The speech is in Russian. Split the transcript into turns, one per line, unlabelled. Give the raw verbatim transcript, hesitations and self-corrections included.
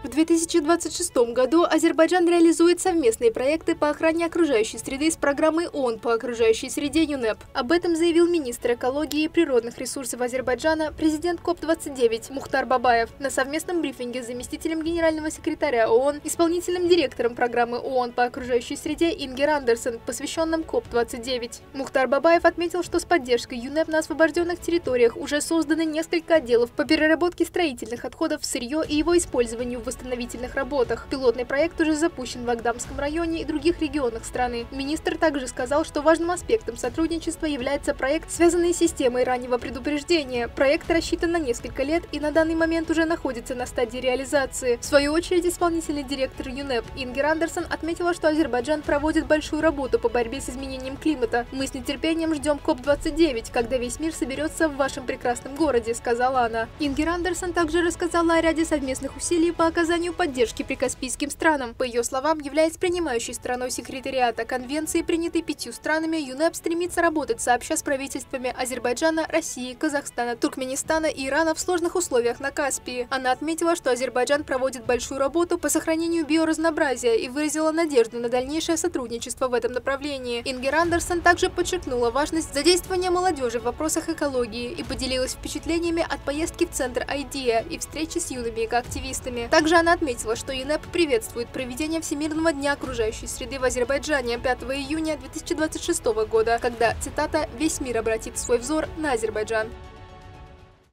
В две тысячи двадцать шестом году Азербайджан реализует совместные проекты по охране окружающей среды с программой ООН по окружающей среде ЮНЕП. Об этом заявил министр экологии и природных ресурсов Азербайджана, президент КОП двадцать девять Мухтар Бабаев на совместном брифинге с заместителем генерального секретаря ООН, исполнительным директором программы ООН по окружающей среде Ингер Андерсон, посвященном КОП двадцать девять. Мухтар Бабаев отметил, что с поддержкой ЮНЕП на освобожденных территориях уже созданы несколько отделов по переработке строительных отходов в сырье и его использованию в восстановительных работах. Пилотный проект уже запущен в Агдамском районе и других регионах страны. Министр также сказал, что важным аспектом сотрудничества является проект, связанный с системой раннего предупреждения. Проект рассчитан на несколько лет и на данный момент уже находится на стадии реализации. В свою очередь, исполнительный директор ЮНЕП Ингер Андерсон отметила, что Азербайджан проводит большую работу по борьбе с изменением климата. «Мы с нетерпением ждем КОП двадцать девять, когда весь мир соберется в вашем прекрасном городе», — сказала она. Ингер Андерсон также рассказала о ряде совместных усилий по оказанию поддержки прикаспийским странам. По ее словам, являясь принимающей страной секретариата конвенции, принятой пятью странами, ЮНЕП стремится работать сообща с правительствами Азербайджана, России, Казахстана, Туркменистана и Ирана в сложных условиях на Каспии. Она отметила, что Азербайджан проводит большую работу по сохранению биоразнообразия и выразила надежду на дальнейшее сотрудничество в этом направлении. Ингер Андерсон также подчеркнула важность задействования молодежи в вопросах экологии и поделилась впечатлениями от поездки в центр Айдия и встречи с юными экоактивистами. Также она отметила, что ЮНЕП приветствует проведение Всемирного дня окружающей среды в Азербайджане пятого июня две тысячи двадцать шестого года, когда, цитата, «весь мир обратит свой взор на Азербайджан».